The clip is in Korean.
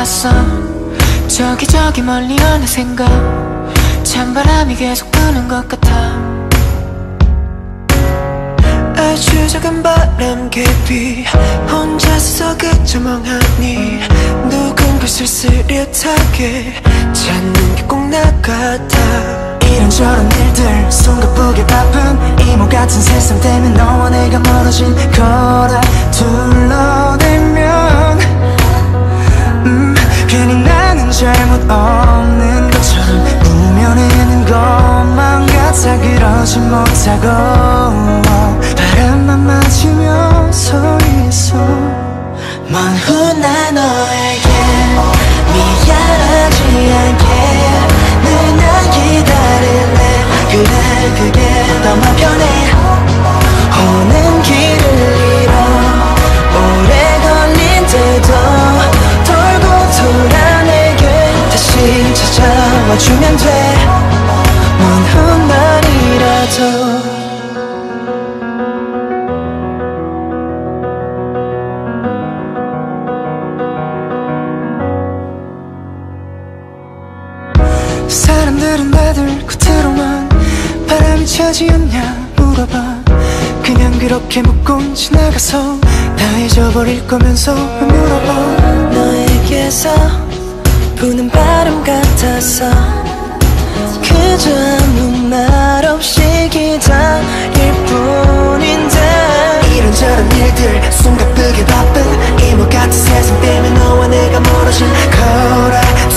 봤어. 저기 멀리 어느샌가 찬바람이 계속 부는 것 같아. 아주 작은 바람개비 혼자서 그저 멍하니 누군가 쓸쓸하게 찾는 게 꼭 나 같아. 이런저런 일들 숨가쁘게 바쁜 이모 같은 세상 때문에 너와 내가 멀어진 거라 둘러대면 괜히 나는 잘못 없는 것처럼 우면해는 것만 같아. 그러지 못하고 바람만 맞으며 서 있어. 먼 훗날 너에게 미안하지 않게 늘 난 기다릴래. 그래 그게 더 맘 편해. 오는 길을 잃어 오래 걸린데도 돌고 돌아 내게 다시 찾아와주면 돼. 먼 훗날이라도. 사람들은 다들 겉으로만 바람이 차지 않냐 물어봐. 그냥 그렇게 묻고 지나가서 다 잊어버릴 거면서 물어봐. 너에게서 부는 바람 같아서 그저 아무 말 없이 기다릴 뿐인데. 이런저런 일들 숨가쁘게 바쁜 이모 같은 세상 때문에 너와 내가 멀어진 거라